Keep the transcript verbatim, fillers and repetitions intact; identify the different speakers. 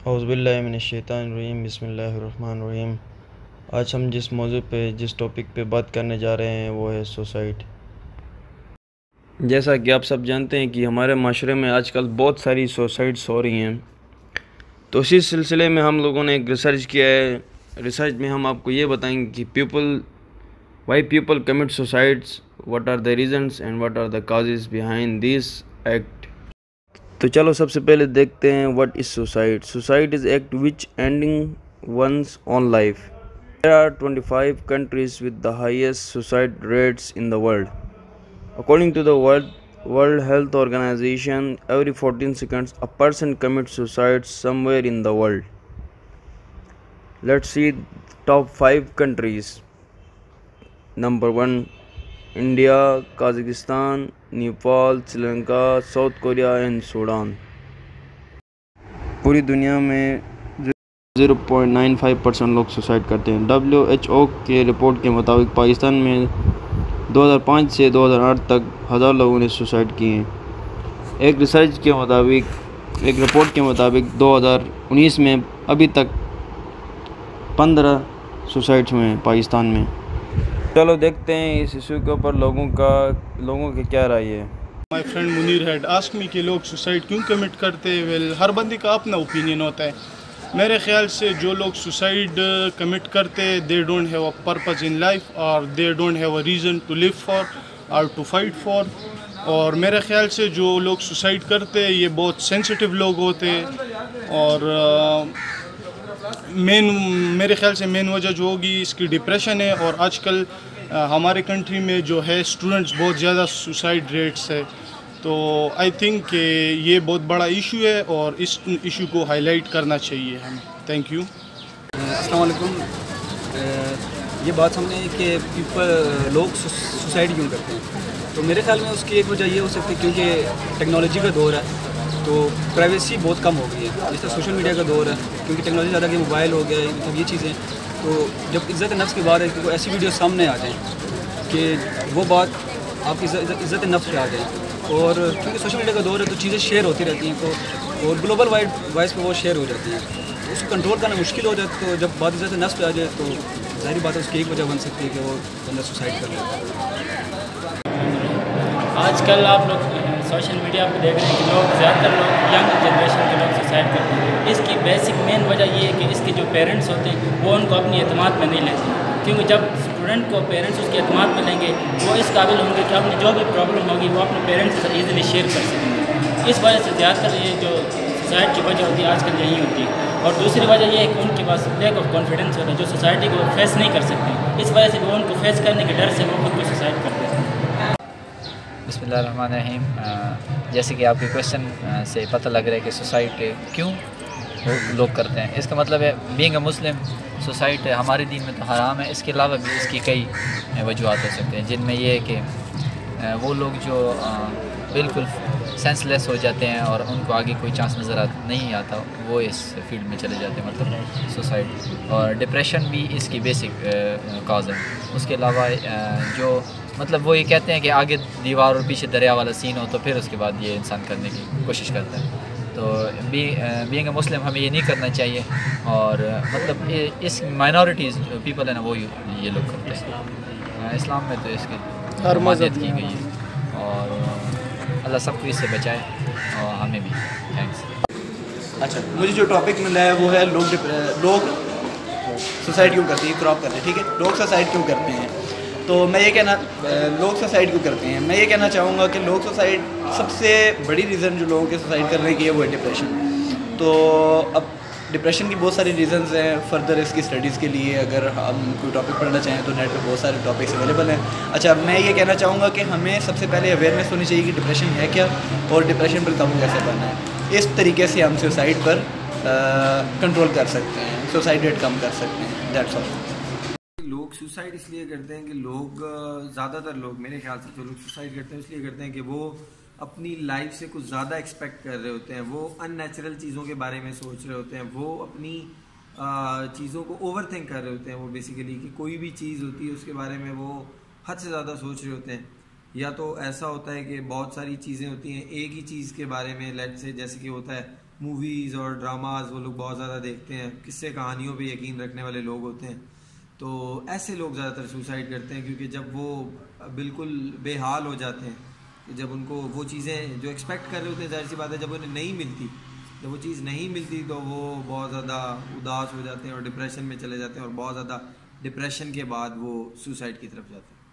Speaker 1: اعوذ باللہ من الشیطان الرجیم، بسم اللہ الرحمن الرحیم۔ آج ہم جس موضوع پہ جس ٹاپک پہ بات کرنے جا رہے ہیں وہ ہے سوسائڈ۔ جیسا کہ آپ سب جانتے ہیں کہ ہمارے معاشرے میں آج کل بہت ساری سوسائڈس ہو رہی ہیں، تو اسی سلسلے میں ہم لوگوں نے ایک ریسرچ کیا ہے۔ ریسرچ میں ہم آپ کو یہ بتائیں گے کہ people why people commit suicides, what are the reasons and what are the causes behind these act. تو چلو سب سے پہلے دیکھتے ہیں what is suicide. Suicide is act which ending one's own life. There are twenty-five countries with the highest suicide rates in the world. According to the World, World Health Organization, every fourteen seconds a person commits suicide somewhere in the world. Let's see top five countries. Number one, India, Kazakhstan, Nepal, Sri Lanka, South Korea and Sudan. پوری دنیا میں zero point nine five percent لوگ suicide کرتے ہیں۔ W H O کے report کے مطابق پاکستان میں دو ہزار پانچ سے دو ہزار آٹھ تک ہزار لوگوں نے سوسائڈ کیے ہیں۔ ایک ریسرچ کے مطابق ایک رپورٹ کے مطابق دو ہزار انیس میں ابھی تک پندرہ سوسائڈس ہوئے ہیں پاکستان میں۔ چلو دیکھتے ہیں اس ایشو کے اوپر لوگوں کا لوگوں کی کیا رائے ہے۔
Speaker 2: My friend Munir had asked me کہ لوگ سوسائڈ کیوں کمٹ کرتے ہیں۔ ویل ہر بندے کا اپنا اوپینین ہوتا ہے۔ میرے خیال سے جو لوگ سوسائڈ کمٹ کرتے they don't have a purpose in life اور they don't have a reason to live for اور ٹو فائٹ فار۔ اور میرے خیال سے جو لوگ سوسائڈ کرتے یہ بہت سینسٹیو لوگ ہوتے، اور مین میرے خیال سے مین وجہ جو ہوگی اس کی ڈپریشن ہے۔ اور آج کل ہمارے کنٹری میں جو ہے اسٹوڈنٹس بہت زیادہ سوسائڈ ریٹس ہے، تو آئی تھنک کہ یہ بہت بڑا ایشو ہے اور اس ایشو کو ہائی لائٹ کرنا چاہیے ہمیں۔ Thank you.
Speaker 3: السلام علیکم۔ یہ بات سمجھیں کہ پیپل لوگ سوسائڈ کیوں کرتے ہیں، تو میرے خیال میں اس کی ایک وجہ یہ ہو سکتی ہے کیونکہ ٹیکنالوجی کا دور ہے تو پرائیویسی بہت کم ہو گئی ہے۔ جس طرح سوشل میڈیا کا دور ہے، کیونکہ ٹیکنالوجی زیادہ کہ موبائل ہو گیا ہے، مطلب یہ چیزیں، تو جب عزت نفس کی بات ہے کہ کوئی ایسی ویڈیو سامنے آ جائیں کہ وہ بات آپ کی عزت نفس پہ آ جائیں، اور کیونکہ سوشل میڈیا کا دور ہے تو چیزیں شیئر ہوتی رہتی ہیں، تو اور گلوبل وائڈ وائس پہ وہ شیئر ہو جاتی ہیں، اس کو کنٹرول کرنا مشکل ہو جاتا ہے۔ تو جب بات عزت نفس پہ آ جائے تو ظاہری بات ہے اس کی ایک وجہ بن سکتی ہے کہ وہ بندہ سوسائڈ کر لیتا ہے۔
Speaker 4: آج کل آپ لوگ سوشل میڈیا پہ دیکھ رہے ہیں کہ لوگ زیادہ تر لوگ ینگ جنریشن کے لوگ سوسائڈ کرتے ہیں۔ اس کی بیسک مین وجہ یہ ہے کہ اس کے جو پیرنٹس ہوتے ہیں وہ ان کو اپنی اعتماد میں نہیں لیتے، کیونکہ جب اسٹوڈنٹ کو پیرنٹس اس کی اعتماد میں لیں گے وہ اس قابل ہوں گے کہ اپنی جو بھی پرابلم ہوگی وہ اپنے پیرنٹس سے ایزیلی شیئر کر سکیں گے۔ اس وجہ سے زیادہ تر یہ جو سوسائڈ کی وجہ ہوتی ہے آج کل یہی ہوتی ہے۔ اور دوسری وجہ یہ ہے کہ ان کے پاس لیک آف کانفیڈنس ہوتا ہے، جو سوسائٹی کو فیس نہیں کر سکتے، اس وجہ سے وہ ان کو فیس کرنے کے ڈر سے وہ خود کو سوسائڈ کرتے ہیں۔
Speaker 5: بسم اللہ الرحمن الرحیم۔ جیسے کہ آپ کے کویشچن سے پتہ لگ رہا ہے کہ سوسائڈ کیوں لوگ کرتے ہیں، اس کا مطلب ہے بینگ اے مسلم سوسائڈ ہمارے دین میں تو حرام ہے۔ اس کے علاوہ بھی اس کی کئی وجوہات ہو سکتے ہیں، جن میں یہ ہے کہ وہ لوگ جو بالکل سینس لیس ہو جاتے ہیں اور ان کو آگے کوئی چانس نظر نہیں آتا وہ اس فیلڈ میں چلے جاتے ہیں، مطلب سوسائڈ۔ اور ڈپریشن بھی اس کی بیسک کاز ہے۔ اس کے علاوہ جو مطلب وہ یہ کہتے ہیں کہ آگے دیوار اور پیچھے دریا والا سین ہو تو پھر اس کے بعد یہ انسان کرنے کی کوشش کرتا ہے۔ تو بینگ اے مسلم ہمیں یہ نہیں کرنا چاہیے، اور مطلب اس مائنورٹیز پیپل ہے نا وہ یہ لوگ کرتے ہیں۔ اسلام میں تو اس کی حرمانیت کی گئی ہے، اور اللہ سب کو اس سے بچائے اور ہمیں بھی۔ تھینکس۔
Speaker 6: اچھا، مجھے جو ٹاپک ملا ہے وہ ہے لوگ لوگ سوسائڈ کیوں کرتے ہیں، کراپ کرتے ہیں، ٹھیک ہے، لوگ سوسائڈ کیوں کرتے ہیں۔ تو میں یہ کہنا لوگ سوسائڈ کیوں کرتے ہیں میں یہ کہنا چاہوں گا کہ لوگ سوسائڈ سب سے بڑی ریزن جو لوگوں کے سوسائڈ کرنے کی ہے وہ ہے ڈپریشن۔ تو اب ڈپریشن کی بہت ساری ریزنز ہیں، فردر اس کی اسٹڈیز کے لیے اگر ہم کوئی ٹاپک پڑھنا چاہیں تو نیٹ پہ بہت سارے ٹاپکس اویلیبل ہیں۔ اچھا، میں یہ کہنا چاہوں گا کہ ہمیں سب سے پہلے اویئرنیس ہونی چاہیے کہ ڈپریشن ہے کیا اور ڈپریشن پر قابو کیسے پانا ہے۔ اس طریقے سے ہم سوسائڈ پر کنٹرول کر سکتے ہیں، سوسائڈ ریٹ کم کر سکتے ہیں۔ That's all.
Speaker 7: لوگ سوسائڈ اس لیے کرتے ہیں کہ لوگ زیادہ تر لوگ میرے خیال سے جو لوگ سوسائڈ کرتے ہیں اس لیے کرتے ہیں کہ وہ اپنی لائف سے کچھ زیادہ ایکسپیکٹ کر رہے ہوتے ہیں، وہ ان نیچرل چیزوں کے بارے میں سوچ رہے ہوتے ہیں، وہ اپنی چیزوں کو اوور تھنک کر رہے ہوتے ہیں۔ وہ بیسیکلی کہ کوئی بھی چیز ہوتی ہے اس کے بارے میں وہ حد سے زیادہ سوچ رہے ہوتے ہیں، یا تو ایسا ہوتا ہے کہ بہت ساری چیزیں ہوتی ہیں ایک ہی چیز کے بارے میں، لیٹ سے جیسے کہ ہوتا ہے موویز اور ڈراماز وہ لوگ بہت زیادہ دیکھتے ہیں, قصے کہانیوں پہ یقین رکھنے والے لوگ ہوتے ہیں, تو ایسے لوگ زیادہ تر سوسائڈ کرتے ہیں کیونکہ جب وہ بالکل بے حال ہو جاتے ہیں, کہ جب ان کو وہ چیزیں جو ایکسپیکٹ کر رہے ہوتے ہیں, ظاہر سی بات ہے جب انہیں نہیں ملتی, جب وہ چیز نہیں ملتی تو وہ بہت زیادہ اداس ہو جاتے ہیں اور ڈپریشن میں چلے جاتے ہیں, اور بہت زیادہ ڈپریشن کے بعد وہ سوسائڈ کی طرف جاتے ہیں.